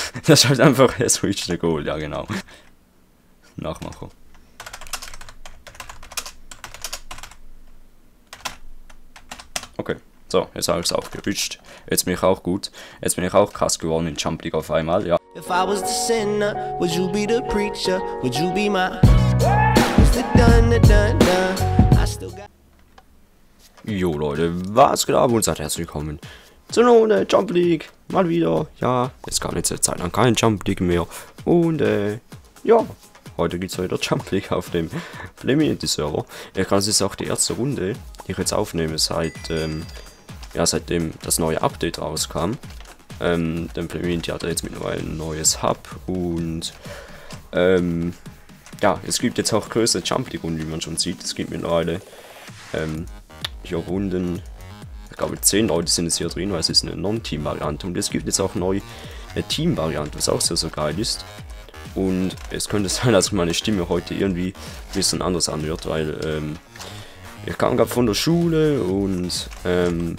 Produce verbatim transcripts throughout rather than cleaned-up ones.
Das ist halt einfach ein Switch the Goal, ja genau. Nachmacher. Okay, so, jetzt habe ich es auch gerutscht. Jetzt bin ich auch gut. Jetzt bin ich auch krass geworden in Jump League auf einmal, ja. If I was the sinner, would you be the preacher? Would you be my what's the done, the done, done? I still got. Jo Leute, was geht ab und seid herzlich willkommen zu einer Runde Jump League. Mal wieder, ja, jetzt gar nicht seit Zeit lang kein Jump League mehr. Und äh, ja, heute gibt es wieder Jump League auf dem Flaminity Server. Ich glaube, es ist auch die erste Runde, die ich jetzt aufnehme, seit, ähm, ja, seitdem das neue Update rauskam. Ähm, der Flaminity hat jetzt mittlerweile ein neues Hub und ähm, ja, es gibt jetzt auch größere Jump League Runden, wie man schon sieht. Es gibt mittlerweile ähm, hier Runden, ich glaube zehn Leute sind es hier drin, weil es ist eine Non-Team-Variante und es gibt jetzt auch neu eine Team-Variante, was auch sehr, sehr geil ist. Und es könnte sein, dass meine Stimme heute irgendwie ein bisschen anders anhört, weil ähm, ich kam gerade von der Schule und ähm,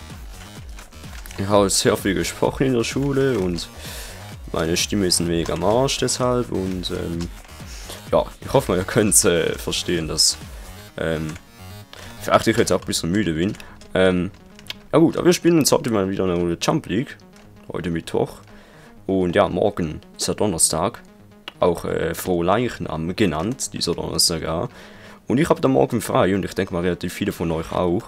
ich habe sehr viel gesprochen in der Schule und meine Stimme ist ein wenig am Arsch deshalb und ähm, ja, ich hoffe mal, ihr könnt es äh, verstehen, dass ähm, vielleicht ich jetzt auch ein bisschen müde bin. Ähm, ja gut, aber wir spielen uns heute mal wieder eine Runde Jump League, heute Mittwoch und ja, morgen ist ja Donnerstag, auch äh, Frohe Leichnam genannt, dieser Donnerstag ja. Und ich habe da morgen frei und ich denke mal relativ viele von euch auch.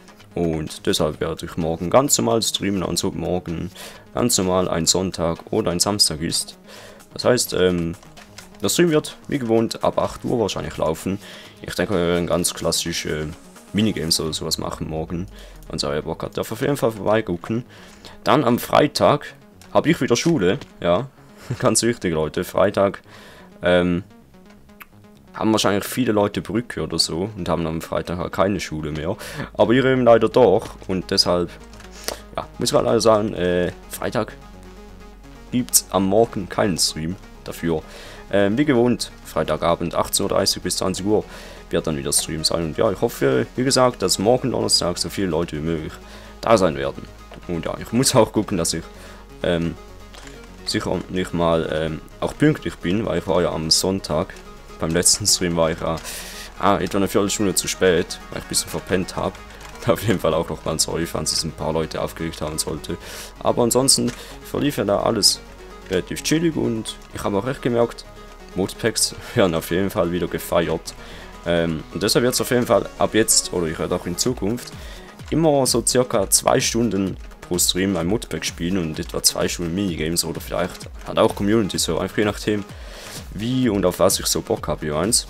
Und deshalb werde ich morgen ganz normal streamen, also ob morgen ganz normal ein Sonntag oder ein Samstag ist. Das heißt, ähm, der Stream wird wie gewohnt ab acht Uhr wahrscheinlich laufen. Ich denke, wir werden ganz klassische Minigames oder sowas machen morgen. Und so, ihr Bock habt, darf auf jeden Fall vorbeigucken. Dann am Freitag habe ich wieder Schule, ja, ganz wichtig Leute, Freitag ähm, haben wahrscheinlich viele Leute Brücke oder so und haben am Freitag halt keine Schule mehr. Aber ihr eben leider doch und deshalb, ja, muss ich halt leider sagen, äh, Freitag gibt es am Morgen keinen Stream dafür. Ähm, wie gewohnt, Freitagabend achtzehn Uhr dreißig bis zwanzig Uhr wird dann wieder Stream sein. Und ja, ich hoffe, wie gesagt, dass morgen Donnerstag so viele Leute wie möglich da sein werden. Und ja, ich muss auch gucken, dass ich ähm, sicher nicht mal ähm, auch pünktlich bin, weil ich war ja am Sonntag, beim letzten Stream war ich ja ah, etwa eine Viertelstunde zu spät, weil ich ein bisschen verpennt habe. Auf jeden Fall auch noch mal sorry, falls es ein paar Leute aufgeregt haben sollte. Aber ansonsten verlief ja da alles relativ chillig und ich habe auch echt gemerkt, Modpacks werden auf jeden Fall wieder gefeiert. Ähm, und deshalb wird es auf jeden Fall ab jetzt, oder ich werde auch in Zukunft, immer so circa zwei Stunden pro Stream ein Modpack spielen und etwa zwei Stunden Minigames oder vielleicht hat auch Community so, einfach je nachdem wie und auf was ich so Bock habe jeweils.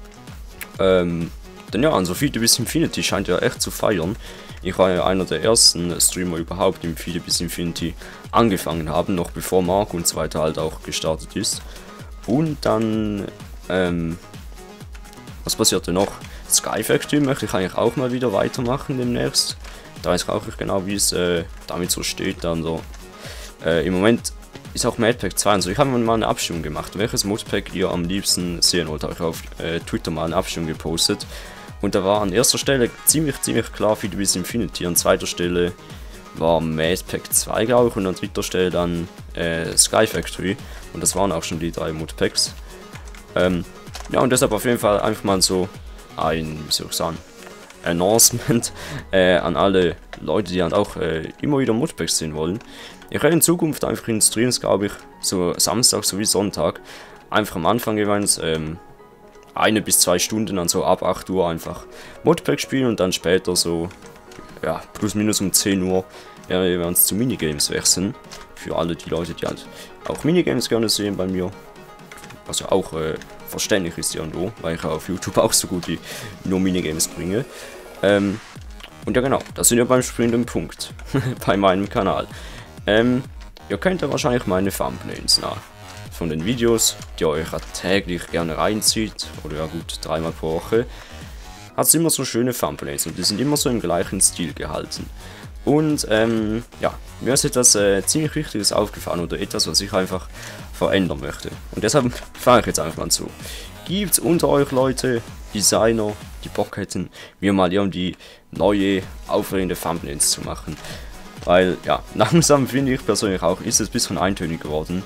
Ähm, denn ja, also Feed bis Infinity scheint ja echt zu feiern. Ich war ja einer der ersten Streamer überhaupt, die mit Feed bis Infinity angefangen haben, noch bevor Mark und so weiter halt auch gestartet ist. Und dann, ähm, was passierte noch? Sky Factory möchte ich eigentlich auch mal wieder weitermachen demnächst. Da weiß ich auch nicht genau, wie es äh, damit so steht. Also, äh, im Moment ist auch Modpack zwei. Also ich habe mal eine Abstimmung gemacht, welches Modpack ihr am liebsten sehen wollt. Habe ich auf äh, Twitter mal eine Abstimmung gepostet. Und da war an erster Stelle ziemlich, ziemlich klar Feed bis Infinity. An zweiter Stelle war Modpack zwei, glaube ich. Und an dritter Stelle dann äh, Sky Factory. Und das waren auch schon die drei Modpacks. Ähm, ja, und deshalb auf jeden Fall einfach mal so ein, wie soll ich sagen, Announcement äh, an alle Leute, die halt auch äh, immer wieder Modpacks sehen wollen. Ich werde in Zukunft einfach in Streams, glaube ich, so Samstag sowie Sonntag, einfach am Anfang jeweils ähm, eine bis zwei Stunden, also ab acht Uhr einfach Modpack spielen und dann später so, ja, plus minus um zehn Uhr werden wir uns zu Minigames wechseln. Für alle die Leute, die halt auch Minigames gerne sehen bei mir. Was ja auch äh, verständlich ist ja und wo, weil ich auf YouTube auch so gut wie nur Minigames bringe. Ähm, und ja genau, das sind wir beim springenden Punkt bei meinem Kanal. Ähm, ihr kennt ja wahrscheinlich meine Thumbnails nach. Von den Videos, die ihr euch täglich gerne reinzieht, oder ja gut, dreimal pro Woche, hat es immer so schöne Thumbnails und die sind immer so im gleichen Stil gehalten. Und ähm, ja, mir ist etwas äh, ziemlich Wichtiges aufgefallen oder etwas, was ich einfach verändern möchte. Und deshalb fahre ich jetzt einfach mal zu. Gibt es unter euch Leute, Designer, die Bock hätten, mir mal irgendwie neue, aufregende Thumbnails zu machen? Weil, ja, langsam finde ich persönlich auch, ist es ein bisschen eintönig geworden.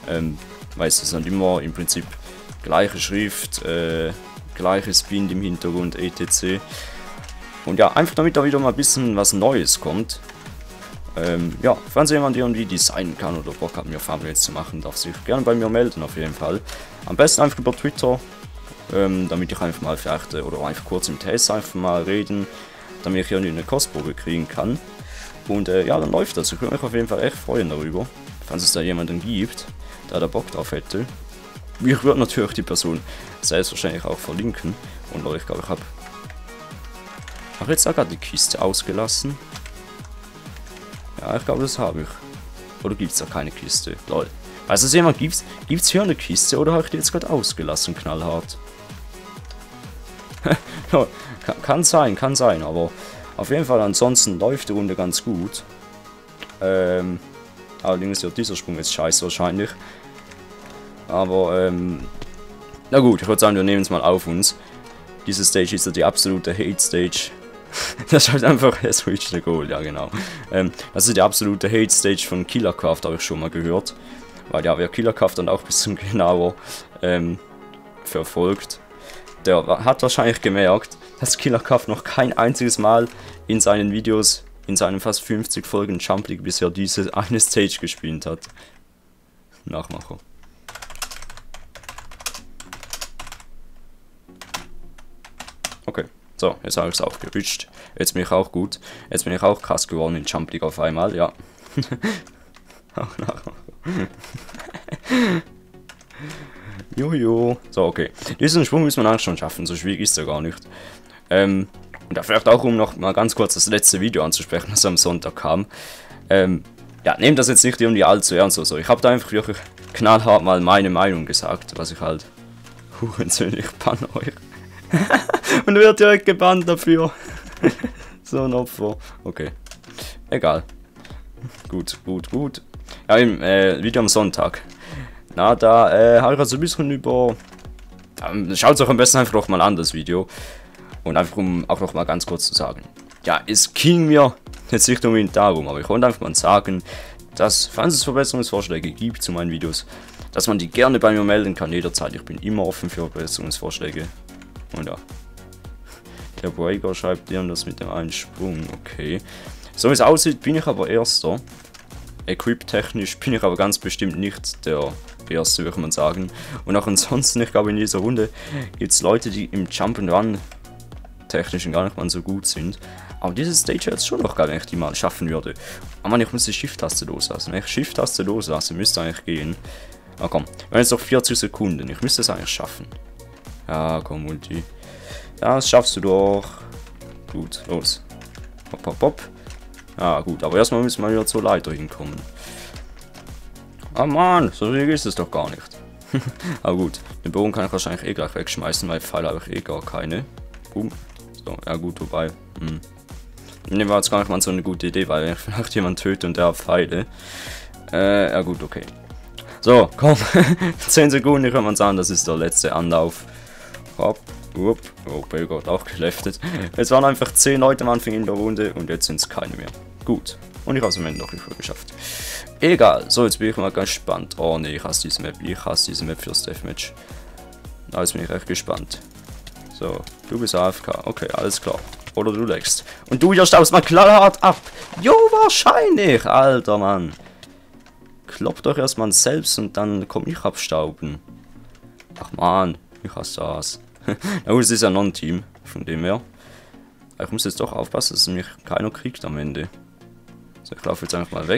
Ähm, weißt du, es sind immer im Prinzip gleiche Schrift, äh, gleiches Bild im Hintergrund, et cetera. Und ja, einfach damit da wieder mal ein bisschen was Neues kommt. Ähm, ja, falls jemand irgendwie designen kann oder Bock hat, mir Thumbnails zu machen, darf sich gerne bei mir melden, auf jeden Fall. Am besten einfach über Twitter, ähm, damit ich einfach mal vielleicht, oder einfach kurz im Test einfach mal reden, damit ich irgendwie eine Kostprobe kriegen kann. Und äh, ja, dann läuft das. Ich würde mich auf jeden Fall echt freuen darüber, falls es da jemanden gibt, der da Bock drauf hätte. Ich würde natürlich die Person selbstverständlich auch verlinken. Und Leute, ich glaube, ich habe hab jetzt auch gerade die Kiste ausgelassen. Ja, ich glaube, das habe ich. Oder gibt es da keine Kiste? Lol. Weiß es jemand, gibt es hier eine Kiste oder habe ich die jetzt gerade ausgelassen, knallhart? kann, kann sein, kann sein, aber auf jeden Fall ansonsten läuft die Runde ganz gut. Ähm, allerdings wird dieser Sprung jetzt scheiße wahrscheinlich. Aber, ähm, na gut, ich würde sagen, wir nehmen es mal auf uns. Diese Stage ist ja die absolute Hate-Stage. Das ist halt einfach Switch the Goal, ja genau. Ähm, das ist die absolute Hate-Stage von Killercraft, habe ich schon mal gehört. Weil ja, wer Killercraft dann auch ein bisschen genauer ähm, verfolgt, der hat wahrscheinlich gemerkt, dass Killercraft noch kein einziges Mal in seinen Videos, in seinen fast fünfzig Folgen Jump League bisher diese eine Stage gespielt hat. Nachmacher. Okay, so, jetzt habe ich es aufgerutscht. Jetzt bin ich auch gut. Jetzt bin ich auch krass geworden in Jump League auf einmal, ja. Auch Nachmacher. Jojo. So, okay. Diesen Sprung müssen wir eigentlich schon schaffen, so schwierig ist er gar nicht. Ähm, und da vielleicht auch, um noch mal ganz kurz das letzte Video anzusprechen, das am Sonntag kam. Ähm, ja, nehmt das jetzt nicht irgendwie allzu ernst oder so. Ich habe da einfach wirklich knallhart mal meine Meinung gesagt, was ich halt... Hurensöhne, ich banne euch. Und wird direkt gebannt dafür. So ein Opfer. Okay. Egal. Gut, gut, gut. Ja, im äh, Video am Sonntag. Na, da äh, habe ich also ein bisschen über... Ähm, Schaut es euch am besten einfach noch mal an, das Video. Und einfach um auch noch mal ganz kurz zu sagen. Ja, es ging mir jetzt nicht unbedingt darum, aber ich wollte einfach mal sagen, dass, falls es Verbesserungsvorschläge gibt zu meinen Videos, dass man die gerne bei mir melden kann, jederzeit. Ich bin immer offen für Verbesserungsvorschläge. Und ja. Der Breaker schreibt dir das mit dem einen Sprung, okay. So wie es aussieht, bin ich aber Erster. Equip-technisch bin ich aber ganz bestimmt nicht der Erste, würde man sagen. Und auch ansonsten, ich glaube, in dieser Runde gibt es Leute, die im Jump'n'Run technisch gar nicht mal so gut sind. Aber diese Stage jetzt schon noch geil, wenn ich die mal schaffen würde. Oh Mann, ich muss die Shift-Taste loslassen. Wenn ich Shift-Taste loslasse, müsste eigentlich gehen. Ah komm, wir haben jetzt noch vierzig Sekunden. Ich müsste es eigentlich schaffen. Ja, komm, Multi. Ja, das schaffst du doch. Gut, los. Hopp, hopp, hopp. Ah, gut, aber erstmal müssen wir wieder zur Leiter hinkommen. Ah, Mann, so schwierig ist es doch gar nicht. Aber gut, den Bogen kann ich wahrscheinlich eh gleich wegschmeißen, weil Pfeile habe ich eh gar keine. Uh, so, ja gut, wobei. Hm. Ne, war jetzt gar nicht mal so eine gute Idee, weil wenn ich vielleicht jemanden töte und der hat Pfeile. Äh, ja gut, okay. So, komm. zehn Sekunden, kann man sagen, das ist der letzte Anlauf. Hopp, upp. Oh, Belgott auch geschleftet. Es waren einfach zehn Leute am Anfang in der Runde und jetzt sind es keine mehr. Gut. Und ich habe es am Ende noch nicht geschafft. Egal. So, jetzt bin ich mal gespannt. Oh ne, ich hasse diese Map. Ich hasse diese Map fürs Deathmatch. Da jetzt bin ich echt gespannt. So, du bist A F K. Okay, alles klar. Oder du legst. Und du hier staubst mal knallhart ab. Jo, wahrscheinlich. Alter Mann. Kloppt euch erstmal selbst und dann komm ich abstauben. Ach man, ich hasse das. Na gut, es ist ja noch ein Team, von dem her. Ich muss jetzt doch aufpassen, dass mich keiner kriegt am Ende. So, ich laufe jetzt einfach mal weg.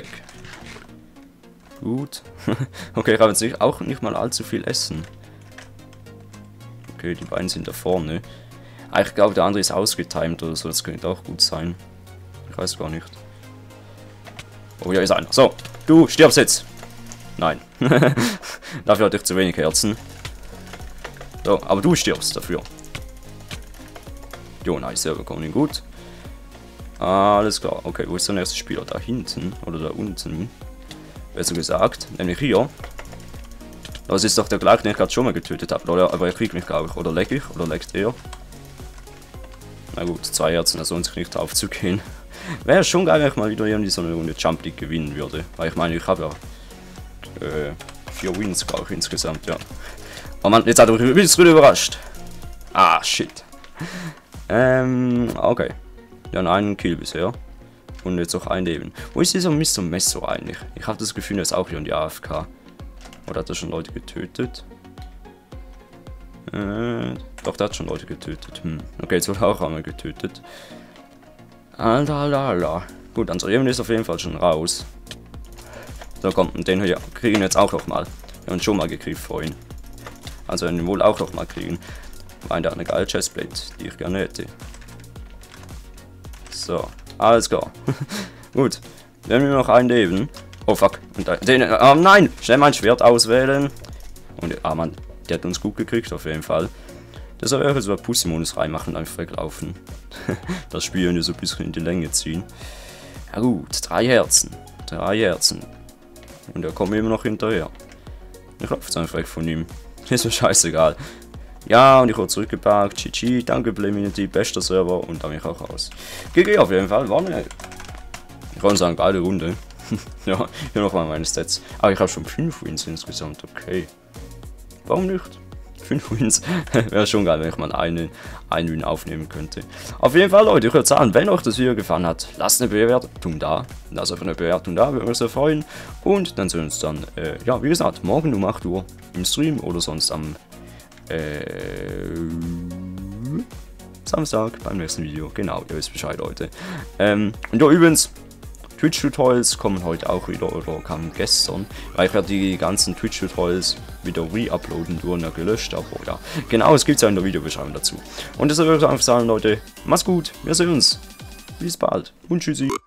Gut. Okay, ich habe jetzt nicht, auch nicht mal allzu viel Essen. Okay, die beiden sind da vorne. Ah, ich glaube, der andere ist ausgetimed oder so, das könnte auch gut sein. Ich weiß gar nicht. Oh, ja, ist einer. So, du stirbst jetzt. Nein. Dafür hatte ich zu wenig Herzen. So, aber du stirbst dafür. Jo, nice, wir bekommen ihn gut. Alles klar. Okay, wo ist der nächste Spieler? Da hinten oder da unten? Besser gesagt, nämlich hier. Das ist doch der gleiche, den ich gerade schon mal getötet habe. Oder, aber er kriegt mich, glaube ich. Oder leck ich? Oder leckt er? Na gut, zwei Herzen, das lohnt sich nicht aufzugehen. Wäre schon geil, wenn ich mal wieder irgendwie so eine Runde Jump League gewinnen würde. Weil ich meine, ich habe ja äh, vier Wins auch insgesamt, ja. Oh Mann, jetzt hat er mich übelst überrascht. Ah, shit. Ähm, okay. Ja, einen Kill bisher. Und jetzt auch ein Leben. Wo ist dieser Mister Messo eigentlich? Ich habe das Gefühl, er ist auch hier in die A F K. Oder hat er schon Leute getötet? Äh, doch, der hat schon Leute getötet. Hm. Okay, jetzt wird er auch einmal getötet. Alter, alter, alter. Gut, unser Leben ist auf jeden Fall schon raus. So, komm, und den hier kriegen wir jetzt auch noch mal. Wir haben ihn schon mal gekriegt vorhin. Also werden wir wohl auch noch mal kriegen. Weil der hat eine geile Chestplate, die ich gerne hätte. So, alles klar. Gut, wir haben noch ein Leben. Oh fuck, und den, oh nein, schnell mein Schwert auswählen. Und, ah Mann, der hat uns gut gekriegt auf jeden Fall. Das soll auch so ein Pussy-Modus reinmachen und einfach weglaufen. Das Spiel hier so ein bisschen in die Länge ziehen. Ja gut, drei Herzen. Drei Herzen. Und er kommt immer noch hinterher. Ich laufe jetzt einfach weg von ihm. Ist mir scheißegal. Ja, und ich wurde zurückgepackt. G G, danke Blaminity, bester Server und da bin ich auch raus. G G auf jeden Fall, war eine, ich kann sagen, geile Runde. Ja, hier nochmal meine Stats. Aber ich habe schon fünf Wins insgesamt, okay. Warum nicht? fünf Wins. Wäre schon geil, wenn ich mal einen, einen Win aufnehmen könnte. Auf jeden Fall, Leute, ich würde sagen, wenn euch das Video gefallen hat, lasst eine Bewertung da. Lasst einfach eine Bewertung da, würde mich sehr freuen. Und dann sehen wir uns dann, äh, ja, wie gesagt, morgen um acht Uhr im Stream oder sonst am äh, Samstag beim nächsten Video. Genau, ihr wisst Bescheid, Leute. Ähm, und ja, übrigens, Twitch-Tutorials kommen heute auch wieder oder kamen gestern, weil ich ja die ganzen Twitch-Tutorials wieder re-uploaden, die wurden ja gelöscht, aber ja, genau, es gibt ja in der Videobeschreibung dazu. Und deshalb würde ich einfach sagen, Leute, macht's gut, wir sehen uns, bis bald und tschüssi.